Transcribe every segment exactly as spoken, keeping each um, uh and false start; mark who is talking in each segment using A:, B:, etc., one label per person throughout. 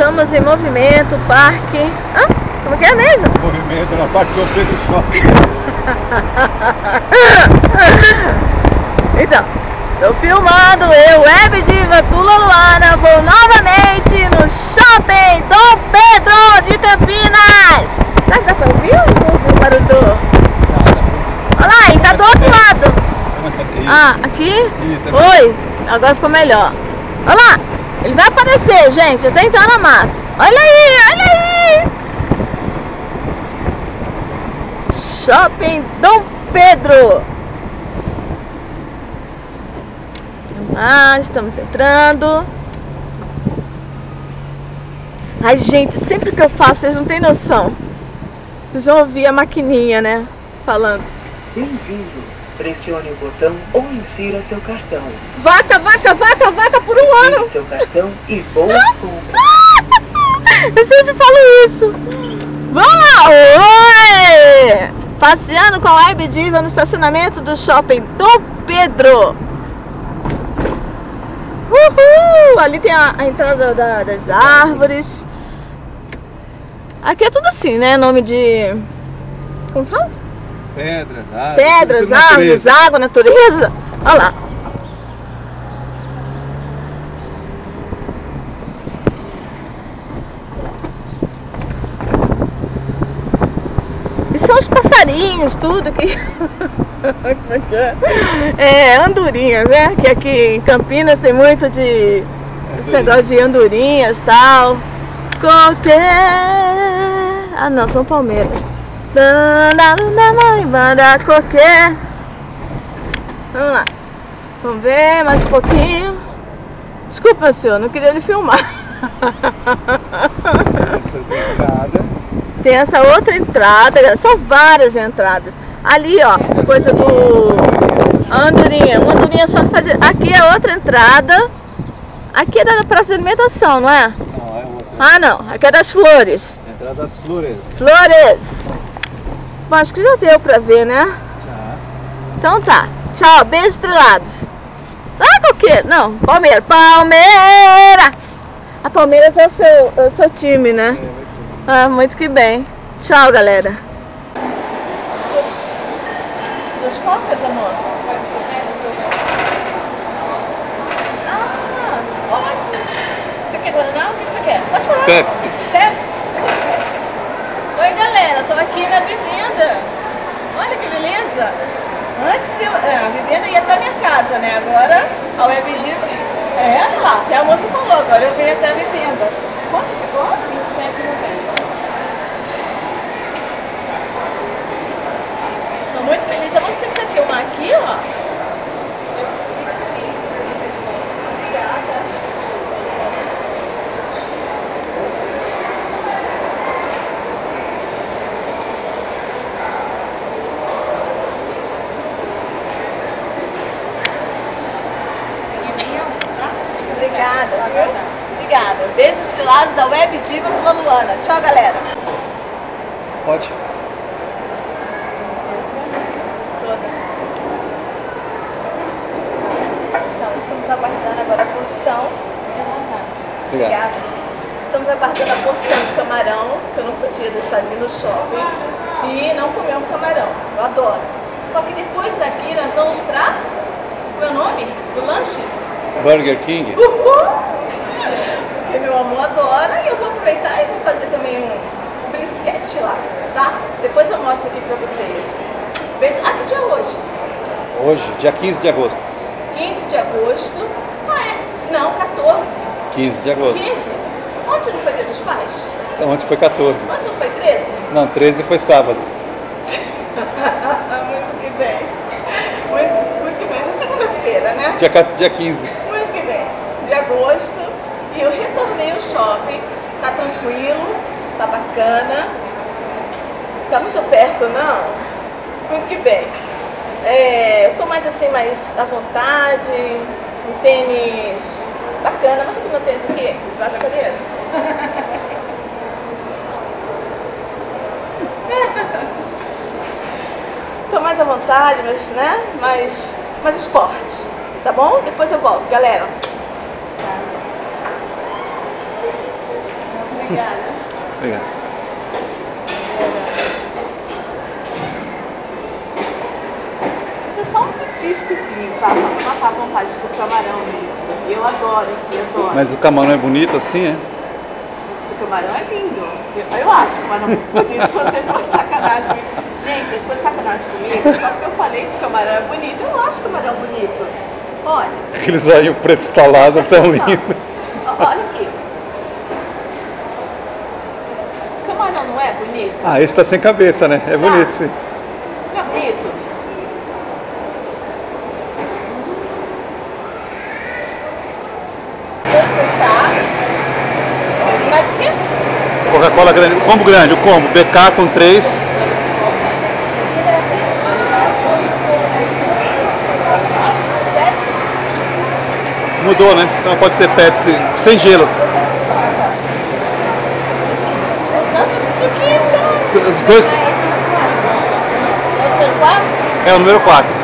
A: estamos em movimento, parque... Hã? Como que é mesmo?
B: Movimento na parte do Pedro Shopping.
A: Então, estou filmando, eu, Web Diva Tula Luana, vou novamente no Shopping Dom Pedro de Campinas. Será que dá pra ouvir o barulho do... Olha lá, ele tá do outro lado. Ah, aqui?
B: Isso,
A: Oi, agora ficou melhor. Olha lá, ele vai aparecer, gente, até entrar na mata. Olha aí, olha aí. Shopping Dom Pedro. Ah, estamos entrando. Ai, gente, sempre que eu faço, vocês não têm noção. Vocês vão ouvir a maquininha, né? Falando.
C: Bem-vindo. Pressione o botão ou insira seu cartão.
A: Vaca, vaca, vaca, vaca por um ano.
C: Insira seu cartão e boa compra.
A: Eu sempre falo isso. Vamos lá! Oi! Passeando com a Web Diva no estacionamento do Shopping Dom Pedro. Uhul! Ali tem a, a entrada da, das árvores. Aqui é tudo assim, né? Nome de... Como fala?
B: Pedras, árvores.
A: Pedras, árvores, água, natureza. Olha lá. E são os passarinhos, tudo que... É, andorinhas, né? Que aqui em Campinas tem muito de... Esse negócio de andorinhas e tal. Qualquer... Ah não, são palmeiras. Banda da mãe, banda qualquer. Vamos lá. Vamos ver mais um pouquinho. Desculpa, senhor, não queria lhe filmar.
B: Essa entrada.
A: Tem essa outra entrada, são várias entradas. Ali, ó, coisa do... A andorinha, uma andorinha só não faz... Aqui é outra entrada. Aqui é da praça de alimentação, não é?
B: Não, é outra.
A: Ah, não. Aqui é das flores.
B: Entrada das flores.
A: Flores. Bom, acho que já deu pra ver, né?
B: Já.
A: Então tá. Tchau, beijos estrelados. Ah, qual que? Não, Palmeiras. Palmeira! A Palmeiras é o seu, é o seu time, né? Ah, muito que bem. Tchau, galera. Duas cocas, amor? Ah, ótimo. Você quer Guaraná? O que você quer? Pode falar.
B: Pepsi.
A: Pepsi. Pepsi. Oi, galera. Estou aqui na vivenda. Olha que beleza. Antes eu, é, a vivenda ia até a minha casa, né? Agora a Web Diva... É, lá. Até a moça falou. Agora eu venho até a vivenda. Quanto ficou? vinte e sete reais e noventa e nove. Estou muito feliz. Eu vou sempre filmar aqui, ó. Eu fico feliz. Obrigada. Obrigada, viu? Obrigada. Beijos estrelados da Web Diva Tula Luana. Tchau, galera.
B: Pode.
A: Então, estamos aguardando agora a porção. Fique à vontade.
B: Obrigado.
A: Obrigada. Estamos aguardando a porção de camarão, que eu não podia deixar ali no shopping. E não comer um camarão. Eu adoro. Só que depois daqui nós vamos pra... Qual é o nome? Do lanche?
B: Burger King.
A: Uhul! Porque meu amor adora e eu vou aproveitar e vou fazer também um brisquete lá, tá? Depois eu mostro aqui pra vocês. Beijo. Ah, que dia é hoje?
B: Hoje, dia quinze de agosto.
A: quinze de agosto. Ah, é? Não, quatorze.
B: quinze de agosto.
A: quinze? Ontem não foi dia dos pais?
B: Então, ontem foi quatorze.
A: Ontem não foi treze?
B: Não, treze foi sábado.
A: Muito que bem. Muito, muito que bem. Já é segunda-feira, né?
B: Dia, dia quinze.
A: Muito que bem. De agosto. E eu retornei ao shopping. Tá tranquilo. Tá bacana. Tá muito perto, não? Muito que bem. É, eu tô mais assim, mais à vontade. Um tênis bacana. Mas o meu tênis aqui? Vai a cadeira? Tô mais à vontade, mas, né? Mais, mais esporte. Tá bom? Depois eu volto, galera. Obrigada.
B: Obrigado.
A: Isso é só um petiscozinho, tá? Só pra matar a vontade do camarão mesmo. E eu adoro aqui, adoro.
B: Mas o camarão é bonito assim, é?
A: O camarão é lindo. Eu, eu acho o camarão bonito. Você pode sacanagem comigo. Gente, vocês podem sacanagem comigo só porque eu falei que o camarão é bonito. Eu acho o camarão bonito. Olha.
B: Aqueles olhinhos preto estalado tão lindo.
A: Olha aqui. O camarão não é bonito?
B: Ah, esse tá sem cabeça, né? É bonito, sim.
A: Não é bonito? Mais o quê?
B: Coca-Cola grande, combo grande, o combo, B K com três.
A: Pepsi?
B: Mudou, né? Então pode ser Pepsi, sem gelo.
A: Nossa, isso aqui então.
B: Os dois
A: É o número quatro?
B: é o número quatro.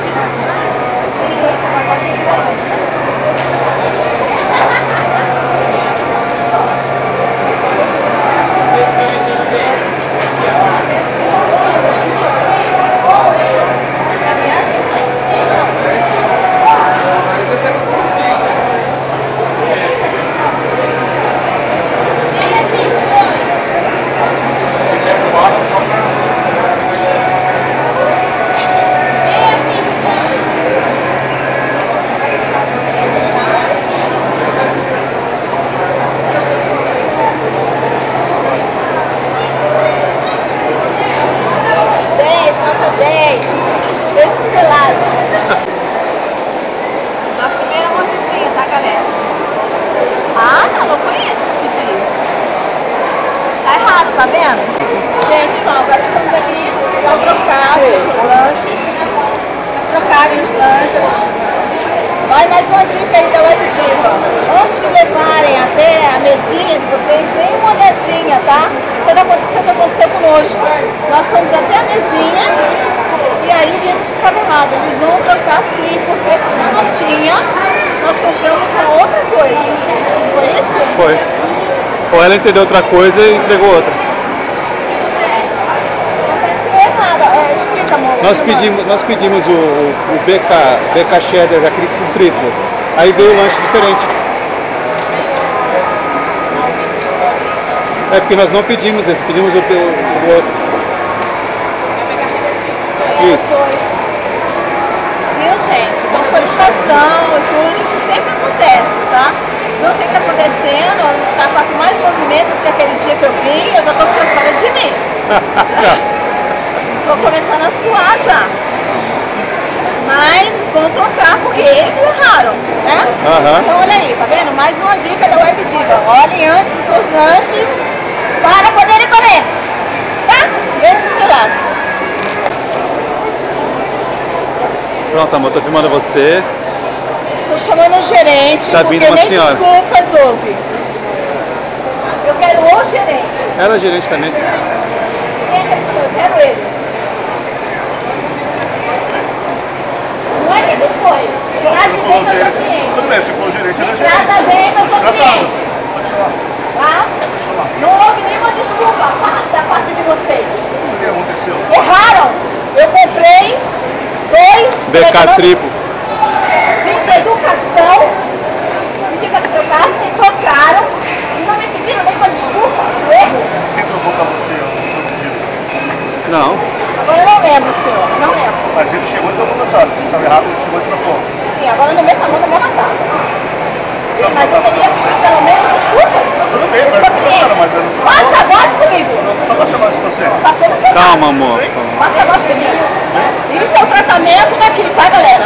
A: Tá vendo? Gente, então, agora estamos aqui para trocar os lanches, para trocarem os lanches. Vai mais uma dica aí da Web Diva. Antes de levarem até a mesinha de vocês, deem uma olhadinha, tá? O que aconteceu, o que aconteceu conosco. Nós fomos até a mesinha e aí vimos que estava errado. Eles vão trocar sim, porque na notinha nós compramos uma outra coisa. Foi isso?
B: Foi. Ou ela entendeu outra coisa e entregou outra.
A: É, explica, amor.
B: Nós pedimos, nós pedimos o, o B K, B K Cheddar aquele com triplo. Aí veio um lanche diferente. É porque nós não pedimos esse, pedimos o, o, o outro. Isso.
A: Viu, gente? Então, qualificação e tudo, isso sempre acontece, tá? Não sei o que está acontecendo, tá, tá com mais movimento do que aquele dia que eu vim, eu já tô ficando fora de mim. Tô começando a suar já. Mas vão trocar porque eles erraram, né?
B: Uhum.
A: Então olha aí, tá vendo? Mais uma dica da Web Diva. Olhem antes os seus lanches para poderem comer, tá? Desesperados.
B: Pronto, amor, tô filmando você.
A: Tô chamando o gerente,
B: Tá
A: porque
B: vindo uma
A: nem
B: senhora.
A: desculpas houve. Eu quero o gerente.
B: Ela é gerente também.
A: Quem é que é pessoa? Eu quero ele. Não é que ele foi. Trata bem do seu cliente.
D: Tudo bem, se for o gerente, ele é gerente.
A: Trata bem do seu cliente.
D: Pode chamar.
A: Tá? Não houve nenhuma desculpa da parte de vocês.
D: O que aconteceu?
A: Erraram. Eu comprei dois.
B: B K triplo.
A: Vim com educação. Pedi para que trocassem, trocaram. E não me pediram nem uma desculpa. O erro.
D: Mas quem trocou pra você o seu pedido?
B: Não.
A: Agora eu não lembro, senhor. Não lembro.
D: Mas ele chegou e trocou pra senhora. Ele estava errado, ele chegou e trocou.
A: Sim, agora não meta a mão na minha batata. Sim, mas eu teria pedido pelo menos desculpas.
D: Tudo bem,
A: Eu
D: mas
A: sou
D: não
A: cliente.
D: senhora, mas eu não
A: Baixa a voz comigo.
D: Tá pra chamar isso pra você.
A: Tá sendo pecado.
B: Calma, amor.
A: Baixa a voz comigo. Isso é o tratamento daqui, tá, galera?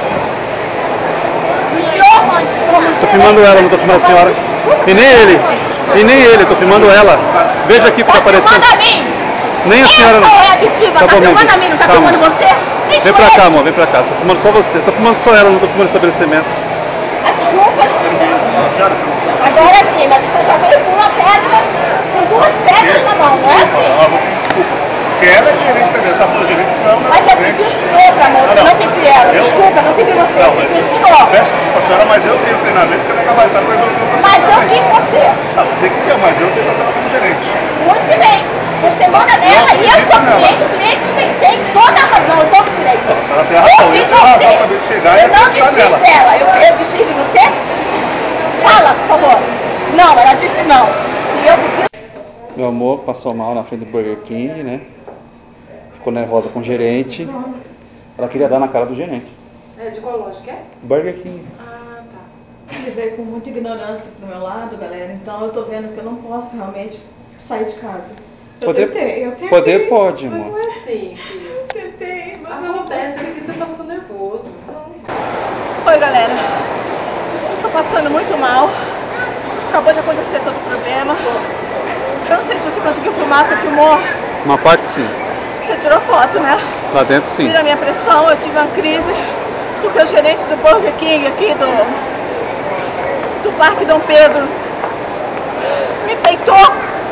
A: O senhor, como
B: Tô filmando ela, não tô filmando a senhora. E nem ele. E nem ele, tô filmando ela. Veja aqui o que tá aparecendo.
A: Tá filmando a mim.
B: Nem a senhora não.
A: Eu sou a Abdiva, tá
B: bom,
A: filmando
B: Mendy.
A: a mim, não tá
B: Calma.
A: filmando você? Nem te
B: Vem pra cá,
A: conheço.
B: amor, vem pra cá. Tô filmando só você. Tô filmando só ela, não tô filmando o estabelecimento.
A: As desculpas. Agora sim, mas você já veio com uma pedra, com duas pedras na mão, não é assim?
D: Ah, vou pedir desculpa. Porque ela é gerente também, essa foi gerente, não, não
A: Mas eu
D: gerente.
A: pedi o senhor, amor,
D: Ah,
A: você
D: não.
A: não pedi quero.
D: Eu-
A: Desculpa, não pedi você.
D: Não,
A: Eu
D: mas
A: pedi o
D: eu
A: senhor.
D: peço desculpa a senhora, mas eu tenho treinamento que a nega vai estar para resolver o processo.
A: Mas eu
D: também.
A: quis você.
D: Não, você quer, mas eu tenho que tratar como gerente.
A: Muito que bem. Você manda nela e eu
D: acredito
A: sou
D: nela.
A: cliente. O cliente tem, tem toda a razão, eu todo direito.
D: A senhora tem razão,
A: Eu
D: eu
A: fiz
D: tenho razão
A: você.
D: para chegar e
A: Eu não
D: acreditar
A: desfiz
D: nela.
A: dela. Eu, eu desfiz de você? Fala, por favor. Não, ela disse não. E eu pedi.
B: Meu amor passou mal na frente do Burger King, né? Ficou nervosa com o gerente. Ela queria dar na cara do gerente.
E: É de qual loja que é?
B: Burger King.
E: Ah, tá.
A: Ele veio com muita ignorância pro meu lado, galera. Então eu tô vendo que eu não posso realmente sair de casa. Eu
B: Poder,
A: tentei, eu tentei.
B: poder pode,
E: Mas
B: amor.
E: não é assim, filho.
A: Eu tentei, mas eu não
E: Acontece porque você passou nervoso. Não.
A: Oi, galera. Tô passando muito mal. Acabou de acontecer todo o problema. Eu não sei se você conseguiu filmar, você filmou.
B: Uma parte sim.
A: Você tirou foto, né?
B: Lá dentro sim.
A: Vira a minha pressão, eu tive uma crise. Porque o gerente do Burger King aqui do, do Parque Dom Pedro me peitou.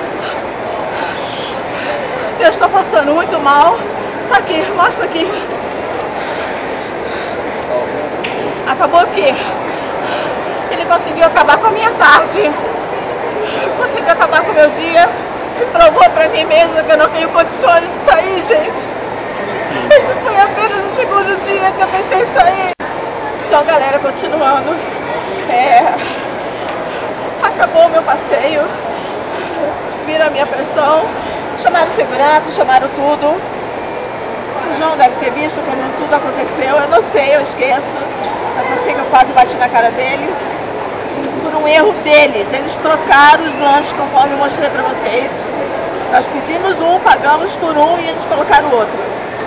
A: Eu estou passando muito mal. Tá aqui, mostra aqui. Acabou que ele conseguiu acabar com a minha tarde. Conseguiu acabar com o meu dia. E provou pra mim mesma que eu não tenho condições de sair, gente. Esse foi apenas o segundo dia que eu tentei sair. Então, galera, continuando. É... Acabou o meu passeio. Viram a minha pressão. Chamaram segurança, chamaram tudo. O João deve ter visto como tudo aconteceu. Eu não sei, eu esqueço. Mas eu sei que eu quase bati na cara dele. Por um erro deles. Eles trocaram os lanches conforme eu mostrei pra vocês. Nós pedimos um, pagamos por um e eles colocaram outro.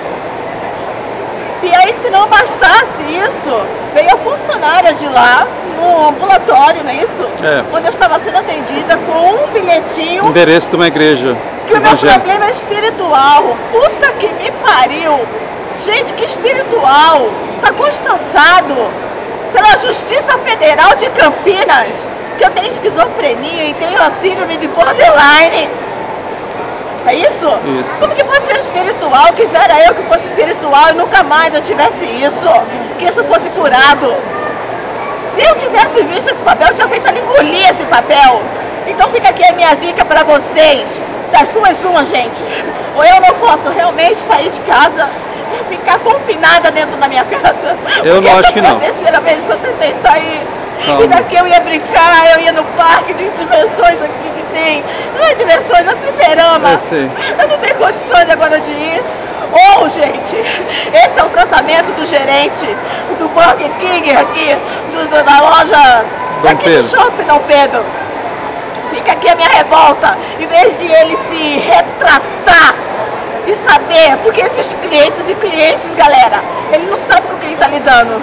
A: E aí, se não bastasse isso, veio a funcionária de lá, no ambulatório, não é isso?
B: É.
A: Onde eu estava sendo atendida com um bilhetinho.
B: Endereço de uma igreja
A: Que o meu
B: evangélica.
A: problema é espiritual. Puta que me pariu. Gente, que espiritual. Tá constatado pela Justiça Federal de Campinas que eu tenho esquizofrenia e tenho a síndrome de borderline. É isso?
B: Isso.
A: Como que pode ser espiritual? Quisera eu que fosse espiritual e nunca mais eu tivesse isso. Que isso fosse curado. Se eu tivesse visto esse papel, eu tinha feito ela engolir esse papel. Então fica aqui a minha dica pra vocês. Das duas uma, gente. Ou eu não posso realmente sair de casa e ficar confinada dentro da minha casa.
B: Eu não acho que não.
A: Porque é a terceira vez que eu tentei sair.
B: Calma.
A: E daqui eu ia brincar, eu ia no parque de diversões aqui que tem. Não é diversões, é fliperama.
B: Eu sei.
A: Eu não tenho condições agora de ir. Ou, gente, esse é o tratamento do gerente do Burger King aqui, do, da loja
B: Dom
A: aqui
B: Pedro.
A: do Shopping Dom Pedro. Fica aqui a minha revolta. Em vez de ele se retratar e saber, porque esses clientes e clientes, galera, ele não sabe com quem ele tá lidando.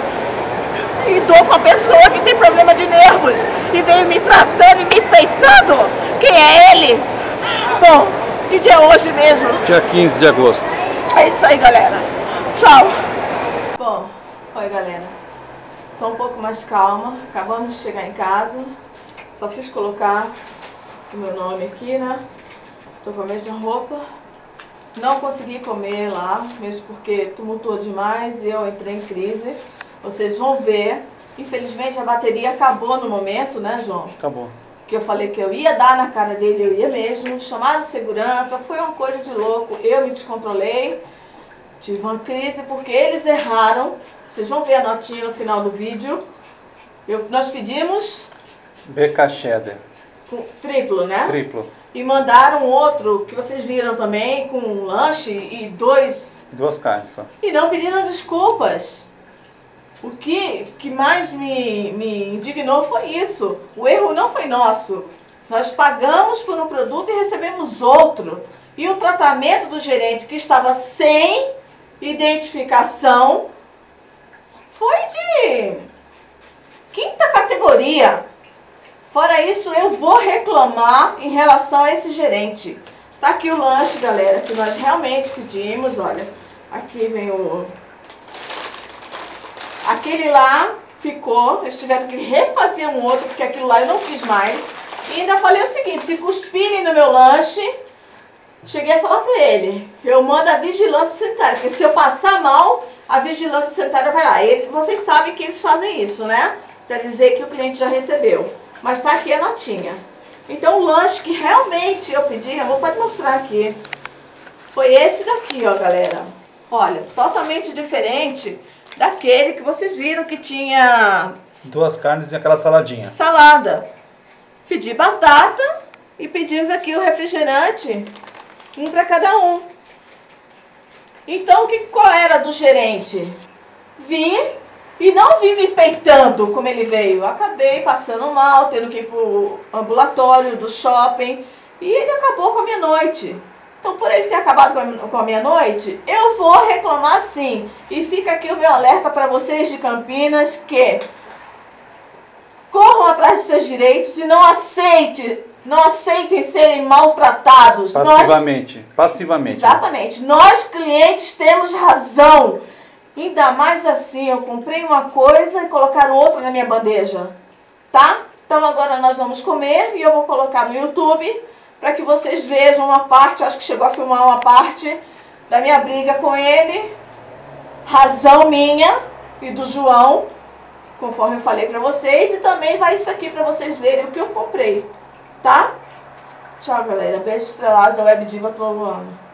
A: Lidou com a pessoa que tem problema de nervos e veio me tratando e me peitando. Quem é ele? Bom, que dia é hoje mesmo?
B: Dia quinze de agosto.
A: É isso aí, galera. Tchau. Bom, oi, galera. Tô um pouco mais calma. Acabamos de chegar em casa. Só fiz colocar o meu nome aqui, né? Tô com a mesma roupa. Não consegui comer lá, mesmo porque tumultuou demais e eu entrei em crise. Vocês vão ver. Infelizmente a bateria acabou no momento, né, João?
B: Acabou.
A: Que eu falei que eu ia dar na cara dele, eu ia mesmo. Chamaram segurança, foi uma coisa de louco. Eu me descontrolei, tive uma crise porque eles erraram. Vocês vão ver a notinha no final do vídeo. Eu, nós pedimos
B: B K Cheddar.
A: com, triplo, né?
B: Triplo.
A: E mandaram outro, que vocês viram também, com um lanche e dois...
B: Duas carnes só.
A: E não pediram desculpas. O que, que mais me, me indignou foi isso. O erro não foi nosso. Nós pagamos por um produto e recebemos outro. E o tratamento do gerente, que estava sem identificação, foi de quinta categoria. Fora isso, eu vou reclamar em relação a esse gerente. Tá aqui o lanche, galera, que nós realmente pedimos. Olha, aqui vem o... Aquele lá ficou, eles tiveram que refazer um outro, porque aquilo lá eu não quis mais. E ainda falei o seguinte, se cuspirem no meu lanche, cheguei a falar pra ele, eu mando a vigilância sanitária, porque se eu passar mal, a vigilância sanitária vai lá. E vocês sabem que eles fazem isso, né? Para dizer que o cliente já recebeu. Mas tá aqui a notinha. Então o lanche que realmente eu pedi, amor, pode mostrar aqui. Foi esse daqui, ó, galera. Olha, totalmente diferente daquele que vocês viram que tinha...
B: Duas carnes e aquela saladinha.
A: Salada. Pedi batata e pedimos aqui o refrigerante, um para cada um. Então, que, qual era do gerente? Vi e não vi me peitando como ele veio. Acabei passando mal, tendo que ir pro ambulatório do shopping e ele acabou com a minha noite. Então, por ele ter acabado com a minha noite, eu vou reclamar sim. E fica aqui o meu alerta para vocês de Campinas que corram atrás dos seus direitos e não aceite, não aceitem serem maltratados.
B: Passivamente, Nós, passivamente.
A: Exatamente. Nós, clientes, temos razão. Ainda mais assim, eu comprei uma coisa e colocaram outra na minha bandeja. Tá? Então agora nós vamos comer e eu vou colocar no YouTube para que vocês vejam uma parte, acho que chegou a filmar uma parte da minha briga com ele. Razão minha e do João, conforme eu falei pra vocês, e também vai isso aqui pra vocês verem o que eu comprei, tá? Tchau, galera. Beijo estrelado da Web Diva, tô voando.